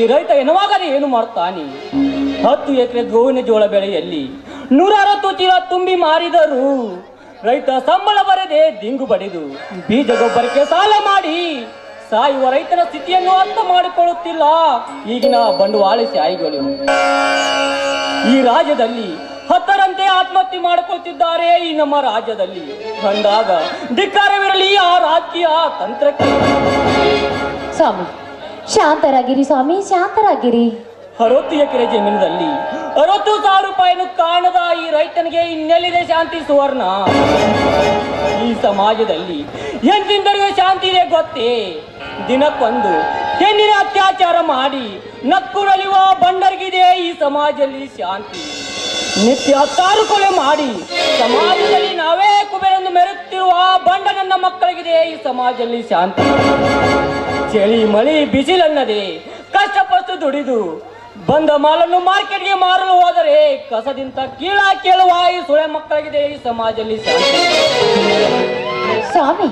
ರೈತ ಎನ್ನುವಾಗಲೇ ಏನು ಮಾಡ್ತಾನೆ? 10 ಎಕರೆ ಗೋವಿನ ಜೋಳ ಬೆಳೆಯಲ್ಲಿ 160 ಚೀಲ ತುಂಬಿ ಮಾರಿದರು. ರೈತ ಸಂಬಳ ಬರದೆ ದಿಂಗು ಬಡಿದು ಬೀಜ ಗೊಬ್ಬರಕ್ಕೆ ಸಾಲ ಮಾಡಿ ಸಾಯುವ ರೈತನ ಸ್ಥಿತಿಯನ್ನು ಅರ್ಥ ಮಾಡಿಕೊಳ್ಳುತ್ತಿಲ್ಲ ಈಗಿನ ಬಂಡವಾಳಶಾಹಿಗಳು. ಈ ರಾಜ್ಯದಲ್ಲಿ 10ರಂತೆ ಆತ್ಮಹತ್ಯೆ ಮಾಡಿಕೊಳ್ಳುತ್ತಿದ್ದಾರೆ. ಈ ನಮ್ಮ ರಾಜ್ಯದಲ್ಲಿ ಬಂದಾಗ ಧಿಕ್ಕಾರವಿರಲಿ ಆ ರಾಜಕೀಯ ತಂತ್ರಕ್ಕೆ. ಸ್ವಾಮಿ ಶಾಂತರಾಗಿರಿ, ಸ್ವಾಮಿ ಶಾಂತರಾಗಿರಿ. 60 ಎಕರೆ ಜಮೀನಿನಲ್ಲಿ 60,000 ರೂಪಾಯಿಯನ್ನು ಕಾಣದ ಈ ರೈತನಿಗೆ ಇನ್ನೆಲ್ಲಿದೆ ಶಾಂತಿ ಸುವರ್ಣ? ಈ ಸಮಾಜದಲ್ಲಿ ಎಂತಿಂದರಿಗೆ ಶಾಂತಿ ಇದೆ ಗೊತ್ತೇ? ದಿನಕ್ಕೊಂದು ಹೆಣ್ಣಿನ ಅತ್ಯಾಚಾರ ಮಾಡಿ ನಕ್ಕು ನಲಿಯುವ ಬಂಡರಿಗಿದೆ ಈ ಸಮಾಜದಲ್ಲಿ ಶಾಂತಿ. ನಿತ್ಯ 10 ಕೊಲೆ ಮಾಡಿ ಸಮಾಜದಲ್ಲಿ ನಾವೇ ಕುಬೇರೆಂದು ಮೆರೆಯುತ್ತಿರುವ ಬಂಡ ನನ್ನ ಮಕ್ಕಳಿಗಿದೆ ಈ ಸಮಾಜದಲ್ಲಿ ಶಾಂತಿ. ಚಳಿ ಮಳಿ ಬಿಸಿಲನ್ನದೆ ಕಷ್ಟಪಟ್ಟು ದುಡಿದು ಬಂದ ಮಾಲನ್ನು ಮಾರ್ಕೆಟ್ಗೆ ಮಾರಲು ಹೋದರೆ ಕಸದಿಂದ ಕೀಳ ಕೇಳುವ ಈ ಸುಳೆ ಮಕ್ಕಳಿಗಿದೆ ಈ ಸಮಾಜದಲ್ಲಿ ಶಾಂತಿ. ಸ್ವಾಮಿ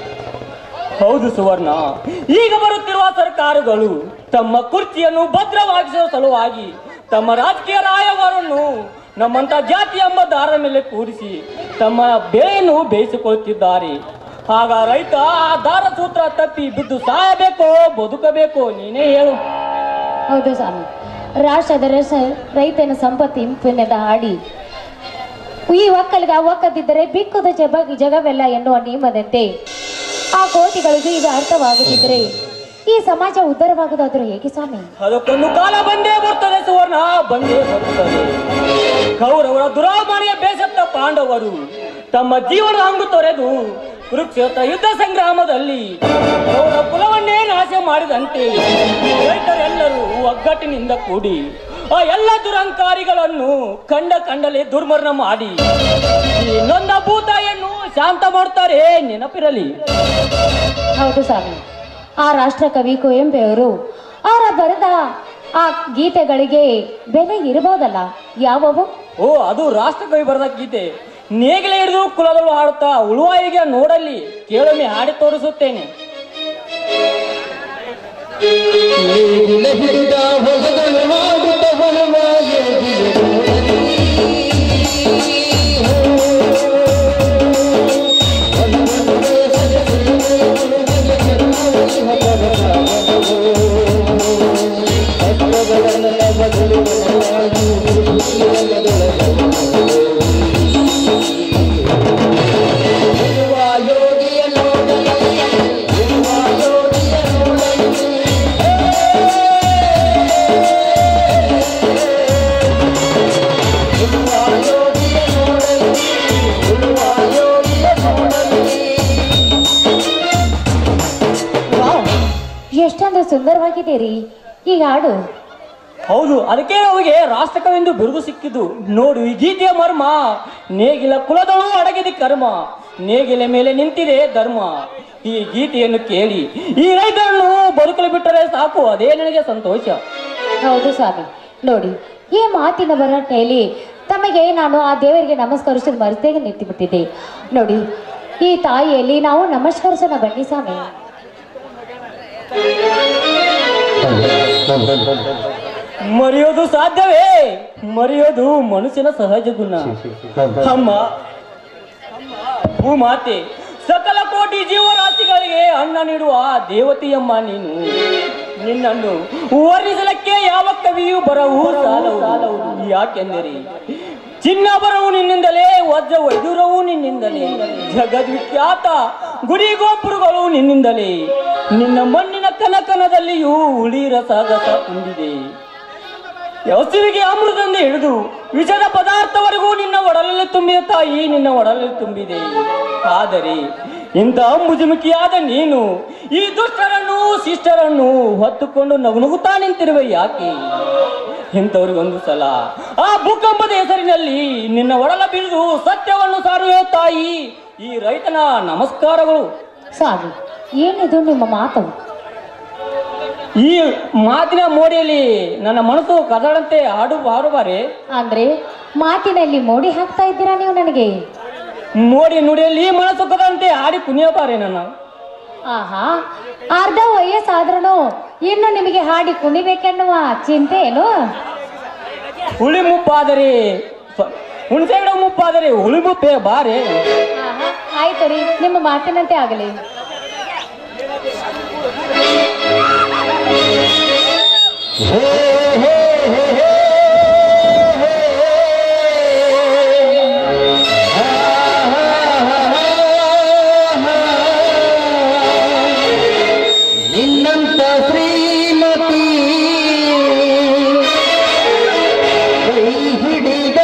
ಹೌದು ಸುವರ್ಣ, ಈಗ ಬರುತ್ತಿರುವ ಸರ್ಕಾರಗಳು ತಮ್ಮ ಕುರ್ಚಿಯನ್ನು ಭದ್ರವಾಗಿಸುವ ಸಲುವಾಗಿ ತಮ್ಮ ರಾಜಕೀಯ ರಾಯಭಾರವನ್ನು ನಮ್ಮಂತ ಜಾತಿ ಎಂಬ ದಾರ ಮೇಲೆ ಕೂರಿಸಿ ತಮ್ಮ ಬೆಳೆಯನ್ನು ಬೇಯಿಸಿಕೊಳ್ಳುತ್ತಿದ್ದಾರೆ. ಆಗ ರೈತ ಆ ದಾರ ಸೂತ್ರ ತಪ್ಪಿ ಬಿದ್ದು ಸಾಯಬೇಕೋ ಬದುಕಬೇಕೋ ನೀನೇ ಹೇಳು. ಹೌದು ಸ್ವಾಮಿ, ರಾಷ್ಟ್ರದ ರೈತನ ಸಂಪತ್ತಿ ಪುಣ್ಯದ ಹಾಡಿ ಈ ಒಕ್ಕಲಿಗ ಒಕ್ಕದಿದ್ದರೆ ಬಿಕ್ಕುದ ಜಗವೆಲ್ಲ ಎನ್ನುವ ನಿಯಮದಂತೆ ಆ ಕೋಟಿಗಳಿಗೂ ಈಗ ಅರ್ಥವಾಗುತ್ತಿದ್ದರೆ ಈ ಸಮಾಜ ಉದ್ಧಾರವಾಗುವುದಾದ್ರೂ ಹೇಗೆ ಸ್ವಾಮಿ? ಅದಕ್ಕೊಂದು ಕಾಲ ಬಂದೇ ಬರ್ತದೆ ಸುವರ್ಣ, ಬಂದೇ ಬರುತ್ತದೆ. ಕೌರವರ ದುರಾಮಾನಿಯ ಬೇಸತ್ತ ಪಾಂಡವರು ತಮ್ಮ ಜೀವನ ಹಂಗು ತೊರೆದು ಕುರುಕ್ಷೇತ್ರ ಯುದ್ಧ ಸಂಗ್ರಾಮದಲ್ಲಿ ಅವರ ಕುಲವನ್ನೇ ನಾಶ ಮಾಡಿದಂತೆ ರೈತರೆಲ್ಲರೂ ಒಗ್ಗಟ್ಟಿನಿಂದ ಕೂಡಿ ಆ ಎಲ್ಲ ದುರಂಕಾರಿಗಳನ್ನು ಕಂಡಲೇ ದುರ್ಮರಣ ಮಾಡಿ ಈ ನೊಂದ ಭೂತಾಯಿಯನ್ನು ಶಾಂತ ಮಾಡ್ತಾರೆ, ನೆನಪಿರಲಿ. ಹೌದು ಸ್ವಾಮಿ, ಆ ರಾಷ್ಟ್ರ ಕವಿ ಕುವೆಂಪುವರು ಅವರ ಬರೆದ ಆ ಗೀತೆಗಳಿಗೆ ಬೆಲೆ ಇರಬಹುದಲ್ಲ? ಯಾವುವು? ಓ, ಅದು ರಾಷ್ಟ್ರಕವಿ ಬರೆದ ಗೀತೆ. ನೇಗಿಲೆ ಹಿಡಿದು ಕುಲದಳು ಹಾಡುತ್ತಾ ಉಳುವಾಯಿಗೆ ನೋಡಲ್ಲಿ, ಕೇಳೊಮ್ಮೆ ಹಾಡಿ ತೋರಿಸುತ್ತೇನೆ. ಎಷ್ಟೊಂದು ಸುಂದರವಾಗಿದ್ದೀರಿ ಈ ಹಾಡು. ಹೌದು, ಅದಕ್ಕೆ ಅವರಿಗೆ ರಾಷ್ಟ್ರಕವೆಂದು ಬಿರುದು ಸಿಕ್ಕಿದ್ದು. ನೋಡು ಈ ಗೀತೆಯ ಮರ್ಮ. ನೇಗಿಲ ಕುಲದಳು ಅಡಗಿದ ಕರ್ಮ, ನೇಗಿಲ ಮೇಲೆ ನಿಂತಿದೆ ಧರ್ಮ. ಈ ಗೀತೆಯನ್ನು ಕೇಳಿ ಈ ರೈತರನ್ನು ಬದುಕಲು ಬಿಟ್ಟರೆ ಸಾಕು, ಅದೇ ನನಗೆ ಸಂತೋಷ. ಹೌದು ಸ್ವಾಮಿ, ನೋಡಿ ಈ ಮಾತಿನ ಬರಟೆಯಲ್ಲಿ ತಮಗೆ ನಾನು ಆ ದೇವರಿಗೆ ನಮಸ್ಕರಿಸಲು ಮರೆತೇಗೆ ನಿಂತುಬಿಟ್ಟಿದ್ದೆ. ನೋಡಿ ಈ ತಾಯಿಯಲ್ಲಿ ನಾವು ನಮಸ್ಕರಿಸೋಣ ಬನ್ನಿ ಸ್ವಾಮಿ. ಮರೆಯೋದು ಸಾಧ್ಯವೇ? ಮರೆಯೋದು ಮನುಷ್ಯನ ಸಹಜ ಗುಣ. ಅಮ್ಮ ಭೂಮಾತೆ ಸಕಲ ಕೋಟಿ ಜೀವರಾಶಿಗಳಿಗೆ ಅನ್ನ ನೀಡುವ ದೇವತೆಯಮ್ಮ ನೀನು. ನಿನ್ನನ್ನು ವರ್ಣಿಸಲಕ್ಕೆ ಯಾವ ಕವಿಯೂ ಬರವು ಸಾಲವು. ಯಾಕೆಂದರೆ ಚಿನ್ನ ಬರವು ನಿನ್ನಿಂದಲೇ, ವಜ್ರ ವೈದೂರವು ನಿನ್ನಿಂದಲೇ, ಜಗದ್ವಿಖ್ಯಾತ ಗುಡಿ ಗೋಪುರಗಳು ನಿನ್ನಿಂದಲೇ. ನಿನ್ನ ಮಣ್ಣಿನ ಕನಕನದಲ್ಲಿಯೂ ಹುಳಿ ರಸಗಸ ತುಂಬಿದೆ. ಹಸುವಿಗೆ ಅಮೃತದಿಂದ ಹಿಡಿದು ವಿಷದ ಪದಾರ್ಥವರೆಗೂ ನಿನ್ನ ಒಡಲಲ್ಲಿ ತುಂಬಿದ ತಾಯಿ, ನಿನ್ನ ಒಡಲಲ್ಲಿ ತುಂಬಿದೆ. ಆದರೆ ಇಂಥ ಅಂಬುಜುಮುಖಿಯಾದ ನೀನು ಈ ದುಷ್ಟರನ್ನು ಶಿಷ್ಟರನ್ನು ಹೊತ್ತುಕೊಂಡು ನಗುನುಗುತ್ತಾ ನಿಂತಿರುವೆ ಯಾಕೆ? ಇಂಥವ್ರಿಗೊಂದು ಸಲ ಆ ಭೂಕಂಪದ ಹೆಸರಿನಲ್ಲಿ ನಿನ್ನ ಒಡಲ ಬಿರಿದು ಸತ್ಯವನ್ನು ಸಾರುವೆ ತಾಯಿ. ಈ ರೈತನ ನಮಸ್ಕಾರಗಳು. ಸ್ವಾಮಿ, ಏನಿದು ನಿಮ್ಮ ಮಾತು? ಈ ಮಾತಿನ ಮೋಡಿಯಲ್ಲಿ ನನ್ನ ಮನಸ್ಸು ಕದಳಂತೆ ಹಾಡುಬಾರೆ. ಅಂದ್ರೆ ಮಾತಿನಲ್ಲಿ ಮೋಡಿ ಹಾಕ್ತಾ ಇದ್ದೀರಾ ನೀವು ನನಗೆ? ಮೋಡಿ ನುಡಿಯಲ್ಲಿ ಮನಸ್ಸು ಕದಂತೆ ಹಾಡಿ ಕುಣಿಯಬಾರೆ. ನನ್ನ ಆಹಾ, ಅರ್ಧ ವಯಸ್ಸಾದ್ರೂ ಇನ್ನು ನಿಮಗೆ ಹಾಡಿ ಕುಣಿಬೇಕೆನ್ನುವ ಚಿಂತೆ ಏನು? ಹುಳಿ ಮುಪ್ಪಾದರೆ ಹುಣಸೆ ಗಿಡ ಮುಪ್ಪಾದರೆ ಹುಳಿ ಮುಪ್ಪೆ ಬಾರೆ. ಆಹಾ, ಆಯ್ತು ರೀ, ನಿಮ್ಮ ಮಾತಿನಂತೆ ಆಗಲಿ. ನಿನ್ನಂತ ಶ್ರೀಮತಿ ಕೈ ಹಿಡಿದಾಗ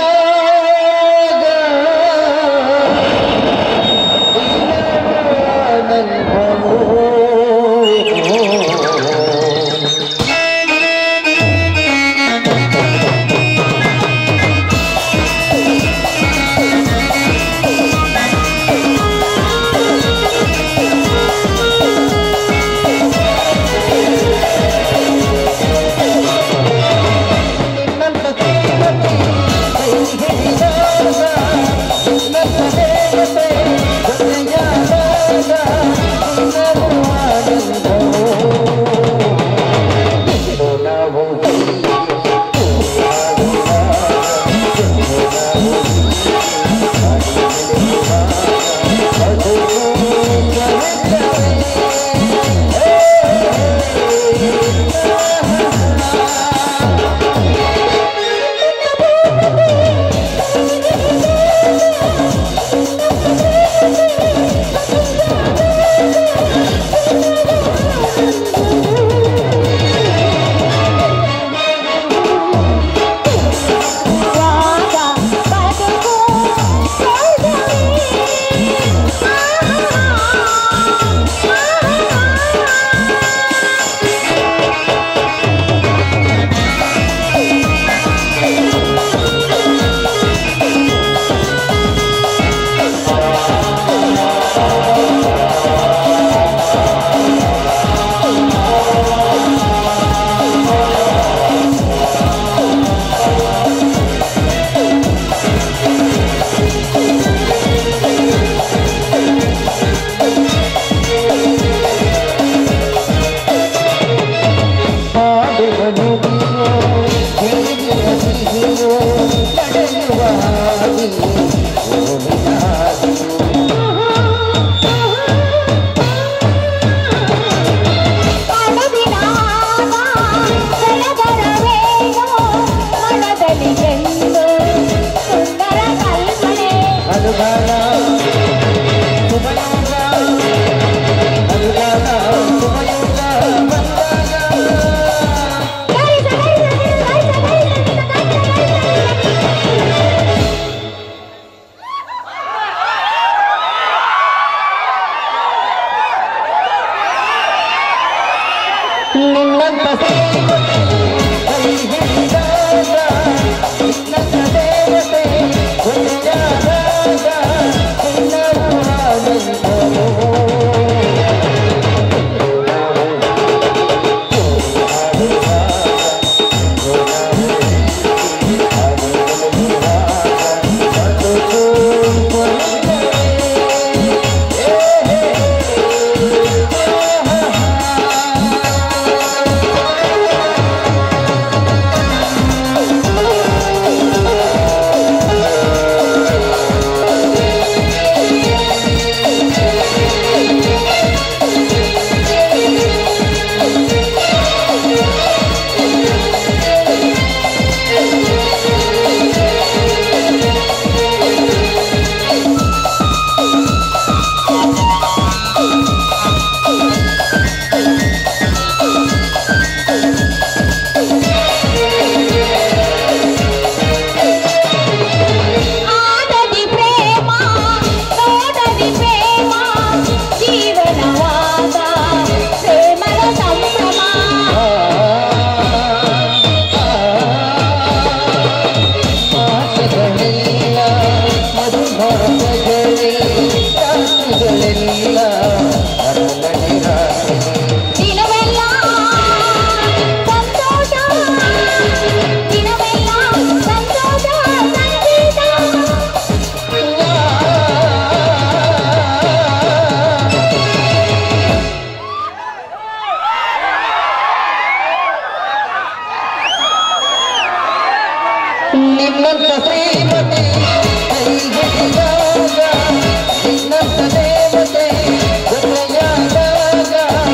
ನಿನ್ನಂತ ಶ್ರೀಮತಿ ಕೈ ಹಿಡಿದಾಗ ನಿನ್ನಂತ ದೇವತೆ ಜೊತೆಯಾದಾಗ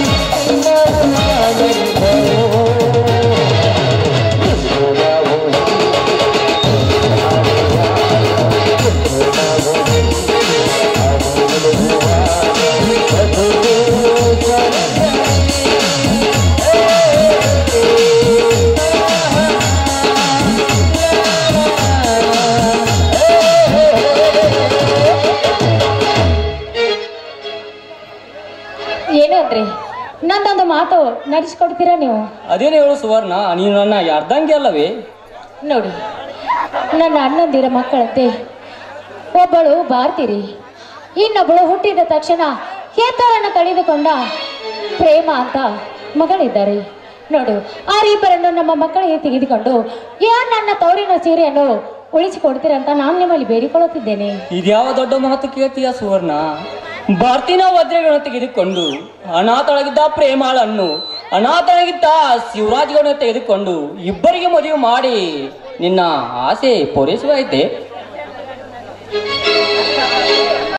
ಏನಂದ್ರೆ ನಂದೊಂದು ಮಾತು ನಡೆಸ್ಕೊಡ್ತೀರಾ ನೀವು? ಅದೇನು ಹೇಳು ಸುವರ್ಣ, ನೀನು ನನ್ನ ಅರ್ಧಂಗೆ ಅಲ್ಲವೇ? ನೋಡಿ, ನನ್ನ ಅಣ್ಣಂದಿರ ಮಕ್ಕಳಂತೆ ಒಬ್ಬಳು ಭಾರತೀರಿ, ಇನ್ನೊಬ್ಬಳು ಹುಟ್ಟಿದ ತಕ್ಷಣ ಹೆತ್ತವರನ್ನು ಕಳೆದುಕೊಂಡ ಪ್ರೇಮ ಅಂತ ಮಗಳಿದ್ದಾರೆ. ನೋಡು, ಆ ಇಬ್ಬರನ್ನು ನಮ್ಮ ಮಕ್ಕಳಿಗೆ ತೆಗೆದುಕೊಂಡು ನನ್ನ ತವರಿನ ಸೀರೆಯನ್ನು ಉಳಿಸಿಕೊಡ್ತೀರಂತ ನಾನು ನಿಮ್ಮಲ್ಲಿ ಬೇಡಿಕೊಳ್ಳುತ್ತಿದ್ದೇನೆ. ಇದ್ಯಾವ ದೊಡ್ಡ ಮಾತು ಕೇಳ್ತೀಯ ಸುವರ್ಣ? ಭಾರತೀನ ವಜ್ರಗಳನ್ನು ತೆಗೆದುಕೊಂಡು ಅನಾಥಳಾಗಿದ್ದ ಪ್ರೇಮಾಳನ್ನು ಅನಾಥಳಾಗಿದ್ದ ಶಿವರಾಜ್ಗಳನ್ನು ತೆಗೆದುಕೊಂಡು ಇಬ್ಬರಿಗೆ ಮದುವೆ ಮಾಡಿ ನಿನ್ನ ಆಸೆ ಪೂರೈಸುವ ಐತೆ.